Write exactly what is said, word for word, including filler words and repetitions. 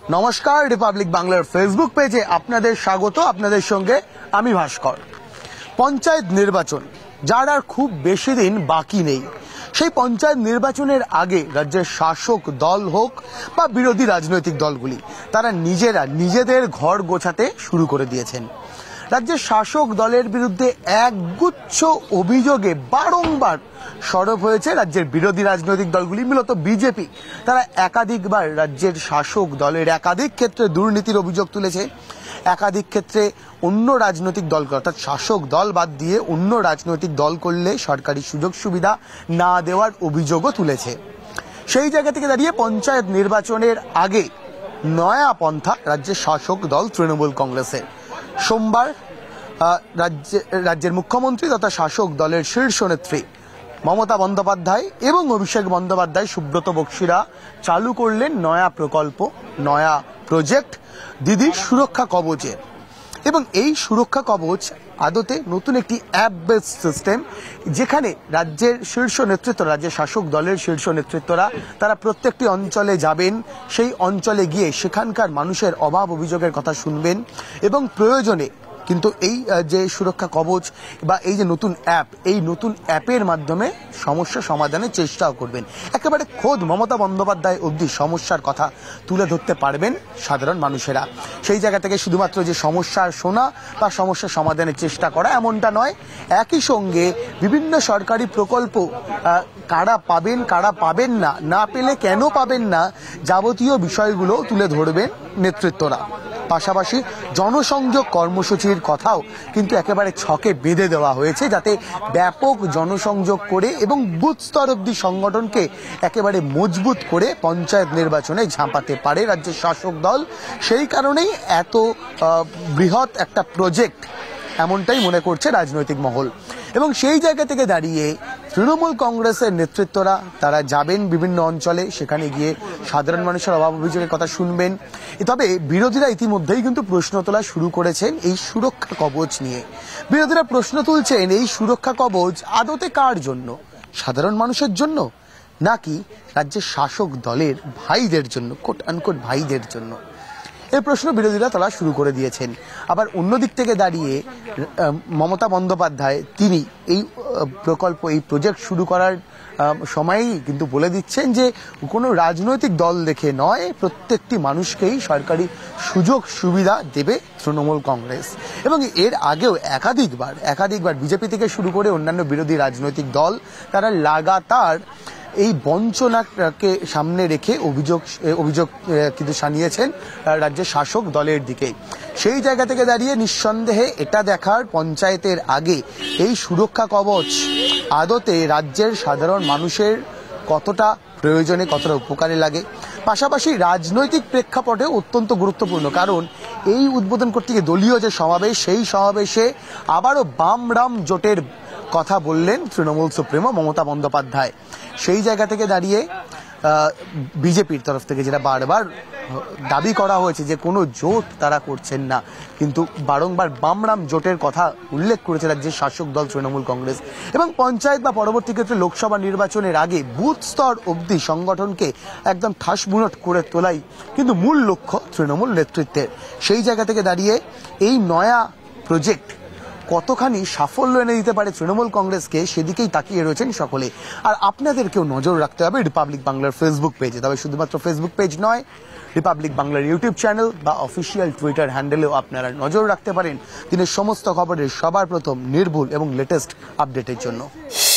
নমস্কার, রিপাবলিক বাংলার ফেসবুক পেজে আপনাদের স্বাগত। আপনাদের সঙ্গে আমি ভাস্কর। পঞ্চায়েত নির্বাচন যার আর খুব বেশি দিন বাকি নেই, সেই পঞ্চায়েত নির্বাচনের আগে রাজ্যের শাসক দল হোক বা বিরোধী রাজনৈতিক দলগুলি তারা নিজেরা নিজেদের ঘর গোছাতে শুরু করে দিয়েছেন। রাজ্যের শাসক দলের বিরুদ্ধে একগুচ্ছ অভিযোগে বারংবার সরব হয়েছে রাজ্যের বিরোধী রাজনৈতিক দলগুলি, মূলত বিজেপি। তারা একাধিকবার রাজ্যের শাসক দলের একাধিক ক্ষেত্রে দুর্নীতির অভিযোগ তুলেছে, একাধিক ক্ষেত্রে অন্য রাজনৈতিক দল অর্থাৎ শাসক দল বাদ দিয়ে অন্য রাজনৈতিক দল করলে সরকারি সুযোগ সুবিধা না দেওয়ার অভিযোগও তুলেছে। সেই জায়গা থেকে দাঁড়িয়ে পঞ্চায়েত নির্বাচনের আগে নয়া পন্থা রাজ্যের শাসক দল তৃণমূল কংগ্রেসের। সোমবার রাজ্যের মুখ্যমন্ত্রী তথা শাসক দলের শীর্ষ নেত্রী মমতা বন্দ্যোপাধ্যায় এবং অভিষেক বন্দ্যোপাধ্যায় সুব্রত বক্সিরা চালু করলেন নয়া প্রকল্প, নয়া প্রজেক্ট দিদির সুরক্ষা কবচের। এবং এই সুরক্ষা কবচ আদতে নতুন একটি অ্যাপ বেসড সিস্টেম, যেখানে রাজ্যের শীর্ষ নেতৃত্ব, রাজ্যের শাসক দলের শীর্ষ নেতৃত্বরা তারা প্রত্যেকটি অঞ্চলে যাবেন, সেই অঞ্চলে গিয়ে সেখানকার মানুষের অভাব অভিযোগের কথা শুনবেন এবং প্রয়োজনে কিন্তু এই যে সুরক্ষা কবচ বা এই যে নতুন অ্যাপ, এই নতুন অ্যাপের মাধ্যমে সমস্যা সমাধানের চেষ্টাও করবেন। একেবারে খোদ মমতা বন্দ্যোপাধ্যায় অবধি সমস্যার কথা তুলে ধরতে পারবেন সাধারণ মানুষেরা। সেই জায়গা থেকে শুধুমাত্র যে সমস্যার শোনা বা সমস্যা সমাধানের চেষ্টা করা এমনটা নয়, একই সঙ্গে বিভিন্ন সরকারি প্রকল্প কারা পাবেন কারা পাবেন না, না পেলে কেন পাবেন না, যাবতীয় বিষয়গুলো তুলে ধরবেন নেতৃত্বরা। পাশাপাশি জনসংযোগ কর্মসূচির কথাও কিন্তু একেবারে ছকে বেঁধে দেওয়া হয়েছে, যাতে ব্যাপক জনসংযোগ করে এবং বুথ স্তর অব্দি সংগঠনকে একেবারে মজবুত করে পঞ্চায়েত নির্বাচনে ঝাঁপাতে পারে রাজ্যের শাসক দল। সেই কারণেই এত বৃহৎ একটা প্রজেক্ট এমনটাই মনে করছে রাজনৈতিক মহল। এবং সেই জায়গা থেকে দাঁড়িয়ে তৃণমূল কংগ্রেসের নেতৃত্বরা তারা যাবেন বিভিন্ন অঞ্চলে, সেখানে গিয়ে সাধারণ মানুষের অভাব অভিযোগের কথা শুনবেন। তবে বিরোধীরা ইতিমধ্যেই কিন্তু প্রশ্ন তোলা শুরু করেছেন এই সুরক্ষা কবচ নিয়ে। বিরোধীরা প্রশ্ন তুলছেন এই সুরক্ষা কবচ আদতে কার জন্য, সাধারণ মানুষের জন্য নাকি রাজ্যের শাসক দলের ভাইদের জন্য, কোট আনকোট ভাইদের জন্য? এই প্রশ্ন বিরোধীরা তোলা শুরু করে দিয়েছেন। আবার অন্যদিক থেকে দাঁড়িয়ে মমতা বন্দ্যোপাধ্যায় তিনি এই প্রকল্প, এই প্রজেক্ট শুরু করার সময়ই কিন্তু বলে দিচ্ছেন যে কোনো রাজনৈতিক দল দেখে নয়, প্রত্যেকটি মানুষকেই সরকারি সুযোগ সুবিধা দেবে তৃণমূল কংগ্রেস। এবং এর আগেও একাধিকবার একাধিকবার বিজেপি থেকে শুরু করে অন্যান্য বিরোধী রাজনৈতিক দল তারা লাগাতার এই বঞ্চনাকে সামনে রেখে অভিযোগ অভিযোগ কিন্তু জানিয়েছেন রাজ্যের শাসক দলের দিকে। সেই জায়গা থেকে দাঁড়িয়ে নিঃসন্দেহে এটা দেখার পঞ্চায়েতের আগে এই সুরক্ষা কবচ আদতে রাজ্যের সাধারণ মানুষের কতটা প্রয়োজনে, কতটা উপকারে লাগে। পাশাপাশি রাজনৈতিক প্রেক্ষাপটে অত্যন্ত গুরুত্বপূর্ণ, কারণ এই উদ্বোধন করতে গিয়ে দলীয় যে সমাবেশ, সেই সমাবেশে আবারও বাম রাম জোটের কথা বললেন তৃণমূল সুপ্রিমো মমতা বন্দ্যোপাধ্যায়। সেই জায়গা থেকে দাঁড়িয়ে বিজেপির তরফ থেকে যেটা বারবার দাবি করা হয়েছে যে কোনো জোট তারা করছেন না, কিন্তু বারংবার বামরাম জোটের কথা উল্লেখ করেছে রাজ্যের শাসক দল তৃণমূল কংগ্রেস। এবং পঞ্চায়েত বা পরবর্তী ক্ষেত্রে লোকসভা নির্বাচনের আগে বুথ স্তর অবধি সংগঠনকে একদম ঠাসবুনট করে তোলাই কিন্তু মূল লক্ষ্য তৃণমূল নেতৃত্বের। সেই জায়গা থেকে দাঁড়িয়ে এই নয়া প্রজেক্ট কতখানি সাফল্য এনে দিতে পারে তৃণমূল কংগ্রেসকে, সেদিকেই তাকিয়ে রয়েছেন সকলে। আর আপনাদেরকেও নজর রাখতে হবে রিপাবলিক বাংলার ফেসবুক পেজে। তবে শুধুমাত্র ফেসবুক পেজ নয়, রিপাবলিক বাংলার ইউটিউব চ্যানেল বা অফিসিয়াল টুইটার হ্যান্ডেলেও আপনারা নজর রাখতে পারেন দিনের সমস্ত খবরের সবার প্রথম, নির্ভুল এবং লেটেস্ট আপডেটের জন্য।